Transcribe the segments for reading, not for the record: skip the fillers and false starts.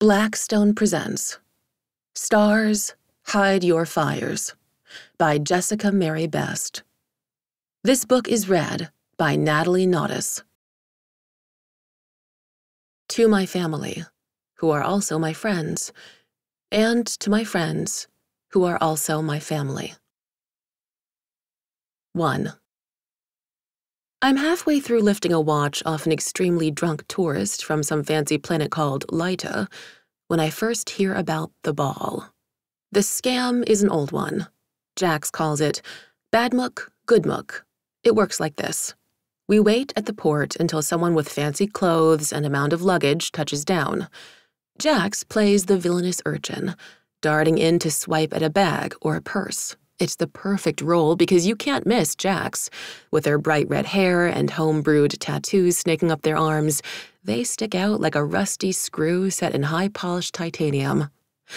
Blackstone presents Stars, Hide Your Fires by Jessica Mary Best. This book is read by Natalie Naudus. To my family, who are also my friends, and to my friends, who are also my family. 1. I'm halfway through lifting a watch off an extremely drunk tourist from some fancy planet called Lyta when I first hear about the ball. The scam is an old one. Jax calls it bad mook, good mook. It works like this. We wait at the port until someone with fancy clothes and a mound of luggage touches down. Jax plays the villainous urchin, darting in to swipe at a bag or a purse. It's the perfect role because you can't miss Jax. With their bright red hair and home-brewed tattoos snaking up their arms, they stick out like a rusty screw set in high-polished titanium.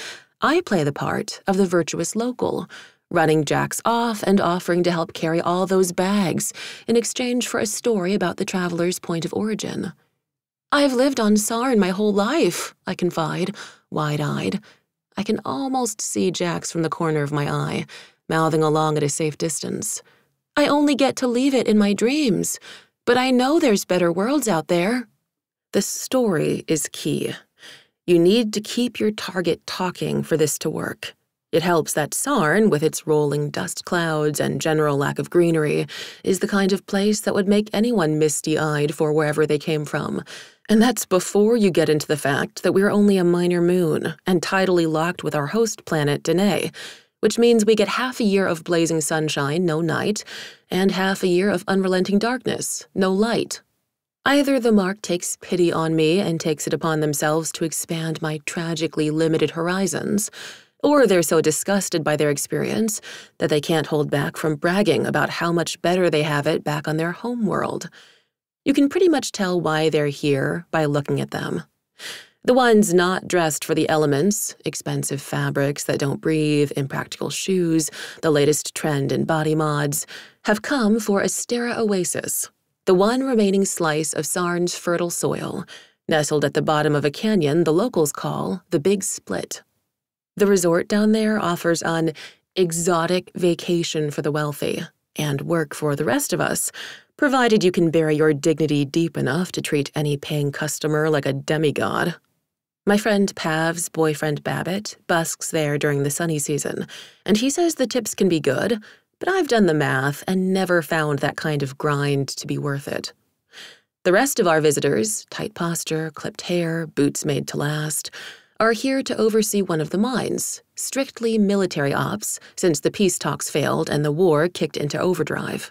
I play the part of the virtuous local, running Jax off and offering to help carry all those bags in exchange for a story about the traveler's point of origin. I've lived on Sarn my whole life, I confide, wide-eyed. I can almost see Jax from the corner of my eye, mouthing along at a safe distance. I only get to leave it in my dreams, but I know there's better worlds out there. The story is key. You need to keep your target talking for this to work. It helps that Sarn, with its rolling dust clouds and general lack of greenery, is the kind of place that would make anyone misty-eyed for wherever they came from. And that's before you get into the fact that we're only a minor moon and tidally locked with our host planet, Danae, which means we get half a year of blazing sunshine, no night, and half a year of unrelenting darkness, no light. Either the mark takes pity on me and takes it upon themselves to expand my tragically limited horizons, or they're so disgusted by their experience that they can't hold back from bragging about how much better they have it back on their home world. You can pretty much tell why they're here by looking at them. The ones not dressed for the elements, expensive fabrics that don't breathe, impractical shoes, the latest trend in body mods, have come for Astera Oasis, the one remaining slice of Sarn's fertile soil, nestled at the bottom of a canyon the locals call the Big Split. The resort down there offers an exotic vacation for the wealthy and work for the rest of us, provided you can bury your dignity deep enough to treat any paying customer like a demigod. My friend Pav's boyfriend Babbitt busks there during the sunny season, and he says the tips can be good, but I've done the math and never found that kind of grind to be worth it. The rest of our visitors, tight posture, clipped hair, boots made to last, are here to oversee one of the mines, strictly military ops, since the peace talks failed and the war kicked into overdrive.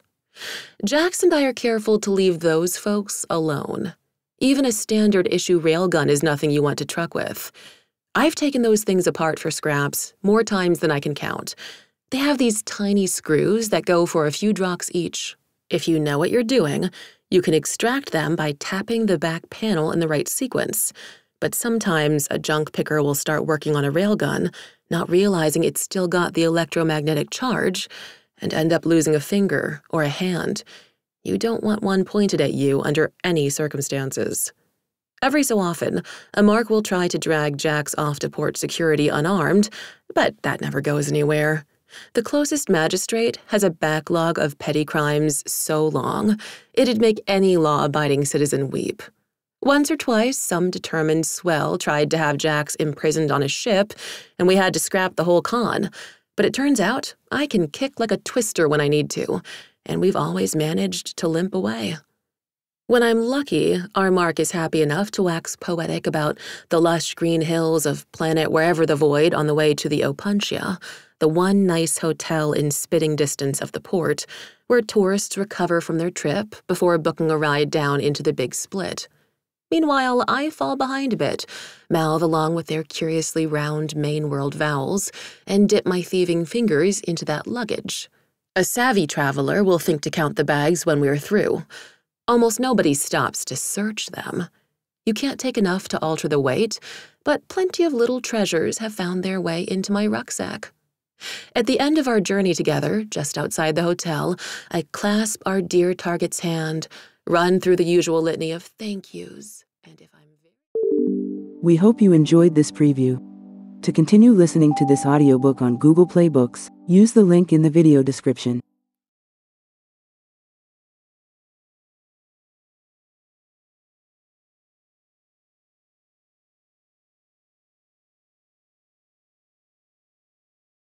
Jax and I are careful to leave those folks alone. Even a standard-issue railgun is nothing you want to truck with. I've taken those things apart for scraps more times than I can count. They have these tiny screws that go for a few drox each. If you know what you're doing, you can extract them by tapping the back panel in the right sequence. But sometimes a junk picker will start working on a railgun, not realizing it's still got the electromagnetic charge, and end up losing a finger or a hand. You don't want one pointed at you under any circumstances. Every so often, a mark will try to drag Jax off to port security unarmed, but that never goes anywhere. The closest magistrate has a backlog of petty crimes so long, it'd make any law-abiding citizen weep. Once or twice, some determined swell tried to have Jax imprisoned on a ship, and we had to scrap the whole con. But it turns out I can kick like a twister when I need to, and we've always managed to limp away. When I'm lucky, our mark is happy enough to wax poetic about the lush green hills of planet wherever the void on the way to the Opuntia, the one nice hotel in spitting distance of the port, where tourists recover from their trip before booking a ride down into the Big Split. Meanwhile, I fall behind a bit, mouth along with their curiously round main world vowels, and dip my thieving fingers into that luggage. A savvy traveler will think to count the bags when we're through. Almost nobody stops to search them. You can't take enough to alter the weight, but plenty of little treasures have found their way into my rucksack. At the end of our journey together, just outside the hotel, I clasp our dear target's hand, run through the usual litany of thank yous, and if I'm very... We hope you enjoyed this preview. To continue listening to this audiobook on Google Play Books, use the link in the video description.